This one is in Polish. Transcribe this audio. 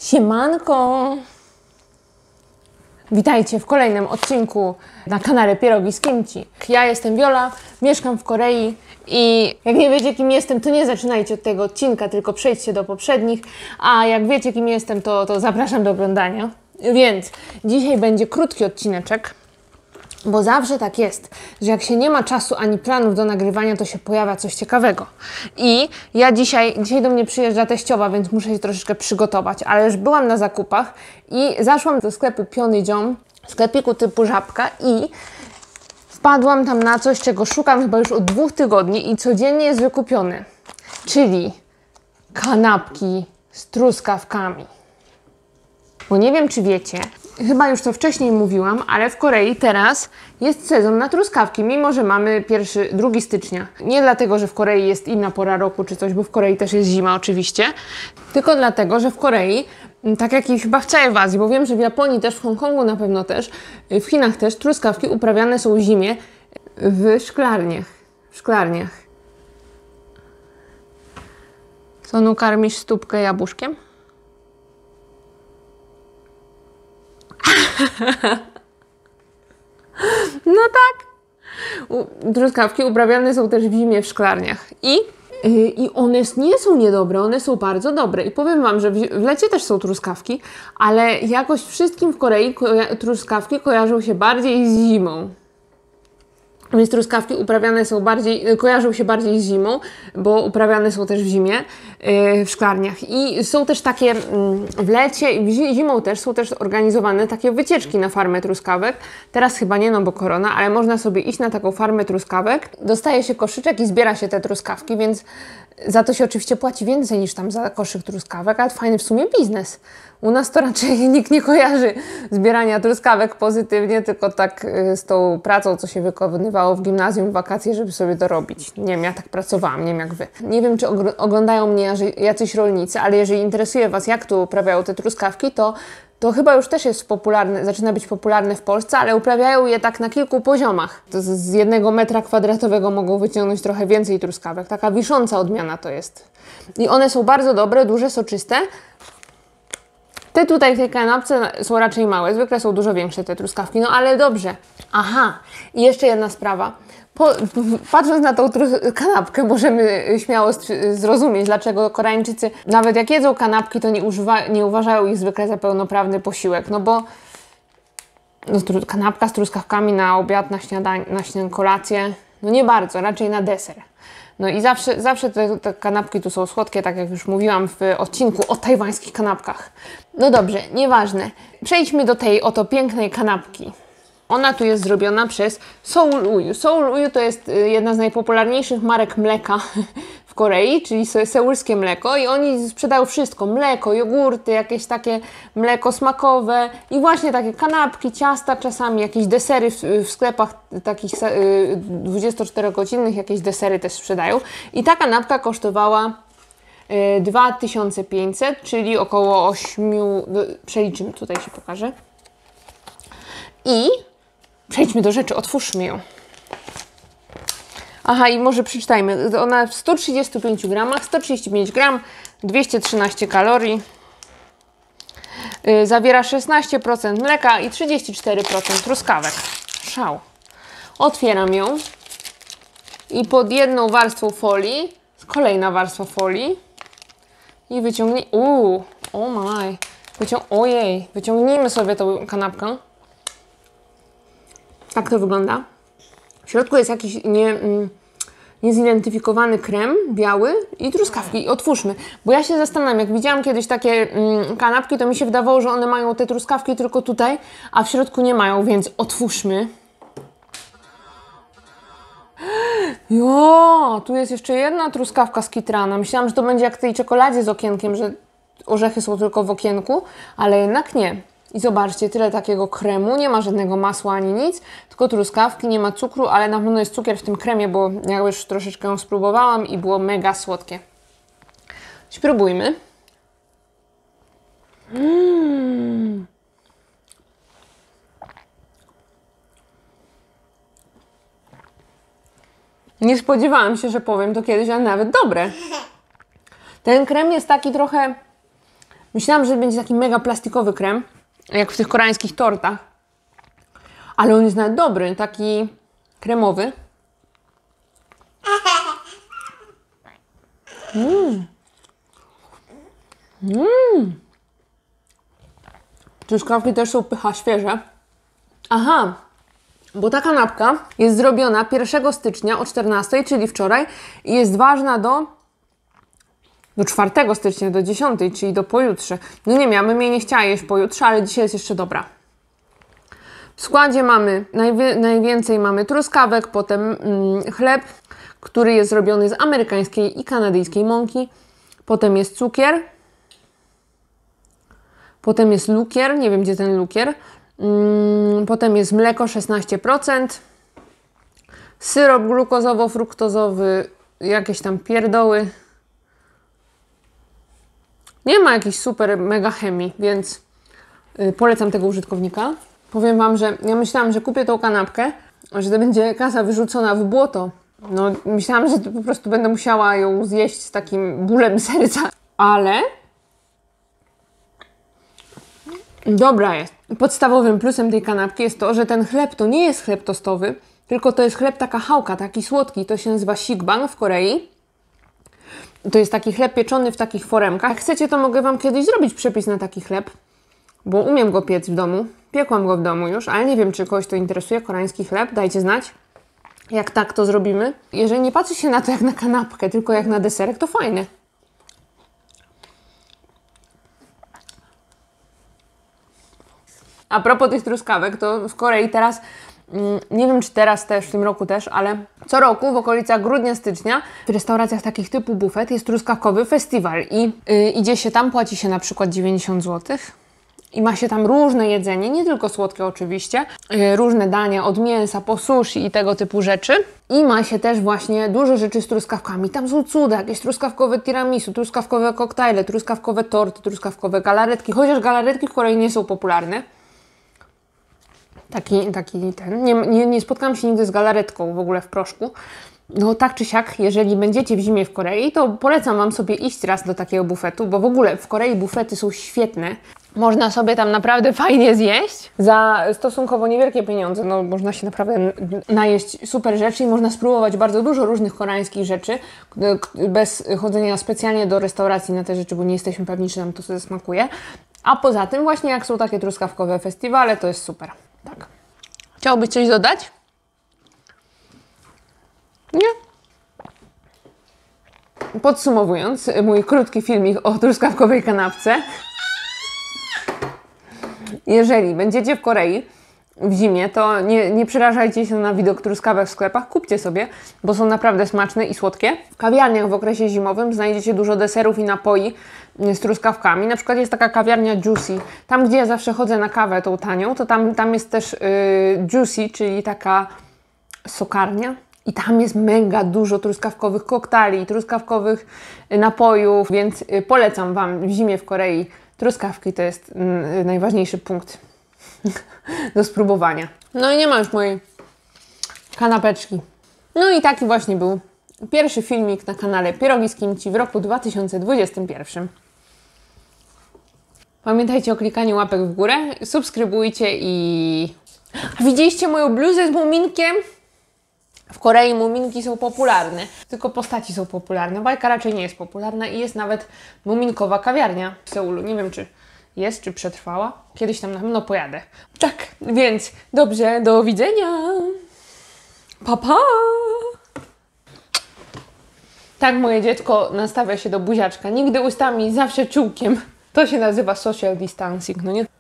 Siemanko! Witajcie w kolejnym odcinku na kanale Pierogi z Kimchi. Ja jestem Viola, mieszkam w Korei i jak nie wiecie kim jestem, to nie zaczynajcie od tego odcinka, tylko przejdźcie do poprzednich, a jak wiecie kim jestem, to zapraszam do oglądania. Więc dzisiaj będzie krótki odcineczek, bo zawsze tak jest, że jak się nie ma czasu ani planów do nagrywania, to się pojawia coś ciekawego. I ja dzisiaj do mnie przyjeżdża teściowa, więc muszę się troszeczkę przygotować, ale już byłam na zakupach i zaszłam do sklepu Pyeongjeong, sklepiku typu Żabka i wpadłam tam na coś, czego szukam chyba już od 2 tygodni i codziennie jest wykupione, czyli kanapki z truskawkami. Bo nie wiem, czy wiecie, chyba już to wcześniej mówiłam, ale w Korei teraz jest sezon na truskawki, mimo że mamy 2 stycznia. Nie dlatego, że w Korei jest inna pora roku czy coś, bo w Korei też jest zima oczywiście, tylko dlatego, że w Korei, tak jak i chyba w całej Azji, bo wiem, że w Japonii też, w Hongkongu na pewno też, w Chinach też, truskawki uprawiane są w zimie w szklarniach. Sonu, karmisz stópkę jabłuszkiem? No tak. Truskawki uprawiane są też w zimie w szklarniach. I one nie są niedobre, one są bardzo dobre. I powiem Wam, że w lecie też są truskawki, ale jakoś wszystkim w Korei truskawki kojarzą się bardziej z zimą. Więc truskawki kojarzą się bardziej z zimą, bo uprawiane są też w zimie, w szklarniach. I są też takie w lecie i zimą też są też organizowane takie wycieczki na farmę truskawek. Teraz chyba nie, no bo korona, ale można sobie iść na taką farmę truskawek. Dostaje się koszyczek i zbiera się te truskawki, więc za to się oczywiście płaci więcej niż tam za koszyk truskawek, ale fajny w sumie biznes. U nas to raczej nikt nie kojarzy zbierania truskawek pozytywnie, tylko tak z tą pracą, co się wykonywało w gimnazjum w wakacje, żeby sobie to robić. Nie wiem, ja tak pracowałam, nie wiem jak Wy. Nie wiem, czy oglądają mnie jacyś rolnicy, ale jeżeli interesuje Was, jak tu uprawiają te truskawki, to chyba już też jest popularne, zaczyna być popularne w Polsce, ale uprawiają je tak na kilku poziomach. To z 1 metra kwadratowego mogą wyciągnąć trochę więcej truskawek. Taka wisząca odmiana to jest. I one są bardzo dobre, duże, soczyste. Te tutaj w tej kanapce są raczej małe, zwykle są dużo większe te truskawki, no ale dobrze. Aha, i jeszcze jedna sprawa. Patrząc na tą kanapkę, możemy śmiało zrozumieć, dlaczego Koreańczycy, nawet jak jedzą kanapki, to nie uważają ich zwykle za pełnoprawny posiłek, no bo kanapka z truskawkami na obiad, na śniadanie, na kolację, no nie bardzo, raczej na deser. No i zawsze te kanapki tu są słodkie, tak jak już mówiłam w odcinku o tajwańskich kanapkach. No dobrze, nieważne. Przejdźmy do tej oto pięknej kanapki. Ona tu jest zrobiona przez Seoul Uyu. Seoul Uyu to jest jedna z najpopularniejszych marek mleka w Korei, czyli seulskie mleko i oni sprzedają wszystko. Mleko, jogurty, jakieś takie mleko smakowe i właśnie takie kanapki, ciasta czasami, jakieś desery w sklepach takich 24-godzinnych, jakieś desery też sprzedają. I ta kanapka kosztowała 2500, czyli około 8, przeliczymy, tutaj się pokażę. I przejdźmy do rzeczy, otwórzmy ją. Aha, i może przeczytajmy. Ona w 135 gramach, 135 gram, 213 kalorii. Zawiera 16% mleka i 34% truskawek. Szał. Otwieram ją i pod jedną warstwą folii, kolejna warstwa folii i wyciągnij... Ojej, wyciągnijmy sobie tą kanapkę. Tak to wygląda. W środku jest jakiś niezidentyfikowany krem biały i truskawki. Otwórzmy, bo ja się zastanawiam, jak widziałam kiedyś takie kanapki, to mi się wydawało, że one mają te truskawki tylko tutaj, a w środku nie mają, więc otwórzmy. Jo, tu jest jeszcze jedna truskawka skitrana. Myślałam, że to będzie jak w tej czekoladzie z okienkiem, że orzechy są tylko w okienku, ale jednak nie. I zobaczcie, tyle takiego kremu, nie ma żadnego masła ani nic, tylko truskawki, nie ma cukru, ale na pewno jest cukier w tym kremie, bo ja już troszeczkę ją spróbowałam i było mega słodkie. Spróbujmy. Nie spodziewałam się, że powiem to kiedyś, ale nawet dobre. Ten krem jest taki trochę Myślałam, że będzie taki mega plastikowy krem, jak w tych koreańskich tortach. Ale on jest nawet dobry, taki kremowy. Truskawki też są pycha świeże. Aha, bo ta kanapka jest zrobiona 1 stycznia o 14, czyli wczoraj, i jest ważna do 4 stycznia, do 10, czyli do pojutrze. No nie wiem, ja bym jej nie chciała jeść pojutrze, ale dzisiaj jest jeszcze dobra. W składzie mamy, najwięcej mamy truskawek, potem chleb, który jest zrobiony z amerykańskiej i kanadyjskiej mąki. Potem jest cukier. Potem jest lukier, nie wiem gdzie ten lukier. Potem jest mleko 16%. Syrop glukozowo-fruktozowy, jakieś tam pierdoły. Nie ma jakiejś super mega chemii, więc polecam tego użytkownika. Powiem Wam, że ja myślałam, że kupię tą kanapkę, że to będzie kasa wyrzucona w błoto. No, myślałam, że po prostu będę musiała ją zjeść z takim bólem serca, ale dobra jest. Podstawowym plusem tej kanapki jest to, że ten chleb to nie jest chleb tostowy, tylko to jest chleb taka chałka, taki słodki. To się nazywa sikbang w Korei. To jest taki chleb pieczony w takich foremkach. Jak chcecie, to mogę Wam kiedyś zrobić przepis na taki chleb, bo umiem go piec w domu. Piekłam go w domu już, ale nie wiem, czy kogoś to interesuje, koreański chleb. Dajcie znać, jak tak to zrobimy. Jeżeli nie patrzy się na to jak na kanapkę, tylko jak na deserek, to fajne. A propos tych truskawek, to w Korei teraz, nie wiem czy teraz też, w tym roku też, ale co roku w okolicach grudnia, stycznia w restauracjach takich typu bufet jest truskawkowy festiwal i idzie się tam, płaci się na przykład 90 zł. I ma się tam różne jedzenie, nie tylko słodkie oczywiście, różne dania od mięsa po sushi i tego typu rzeczy. I ma się też właśnie dużo rzeczy z truskawkami. Tam są cuda, jakieś truskawkowe tiramisu, truskawkowe koktajle, truskawkowe torty, truskawkowe galaretki. Chociaż galaretki w Korei nie są popularne. Nie spotkałam się nigdy z galaretką w ogóle w proszku. No tak czy siak, jeżeli będziecie w zimie w Korei, to polecam Wam sobie iść raz do takiego bufetu, bo w ogóle w Korei bufety są świetne. Można sobie tam naprawdę fajnie zjeść za stosunkowo niewielkie pieniądze. No, można się naprawdę najeść super rzeczy i można spróbować bardzo dużo różnych koreańskich rzeczy bez chodzenia specjalnie do restauracji na te rzeczy, bo nie jesteśmy pewni, czy nam to sobie smakuje. A poza tym właśnie jak są takie truskawkowe festiwale, to jest super. Tak. Chciałbyś coś dodać? Nie? Podsumowując mój krótki filmik o truskawkowej kanapce. Jeżeli będziecie w Korei w zimie, to nie przerażajcie się na widok truskawek w sklepach, kupcie sobie, bo są naprawdę smaczne i słodkie. W kawiarniach w okresie zimowym znajdziecie dużo deserów i napoi z truskawkami. Na przykład jest taka kawiarnia Juicy. Tam, gdzie ja zawsze chodzę na kawę tą tanią, to tam jest też Juicy, czyli taka sokarnia. I tam jest mega dużo truskawkowych koktajli, truskawkowych napojów, więc polecam Wam w zimie w Korei. Truskawki to jest najważniejszy punkt do spróbowania. No i nie ma już mojej kanapeczki. No i taki właśnie był pierwszy filmik na kanale Pierogi z Kimchi w roku 2021. Pamiętajcie o klikaniu łapek w górę, subskrybujcie i... A widzieliście moją bluzę z muminkiem? W Korei muminki są popularne, tylko postaci są popularne. Bajka raczej nie jest popularna i jest nawet muminkowa kawiarnia w Seulu. Nie wiem, czy jest, czy przetrwała. Kiedyś tam na pewno pojadę. Tak, więc dobrze, do widzenia. Pa, pa! Tak moje dziecko nastawia się do buziaczka. Nigdy ustami, zawsze czułkiem. To się nazywa social distancing, no nie?